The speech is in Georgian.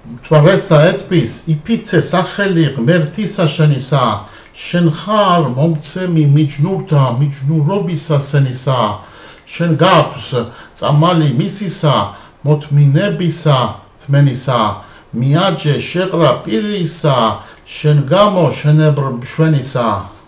მთვარესა ეთბის იფიცე სახელი ღმერთისა შენისა შენ ხარ მომცემი მიჯნურთა მიჯნურობისა სენისა შენ გაქვს წამალი მისისა მოთმინებისა თმენისა მიაჯე შეყრა პირისა შენ გამო შენებრ მშვენისა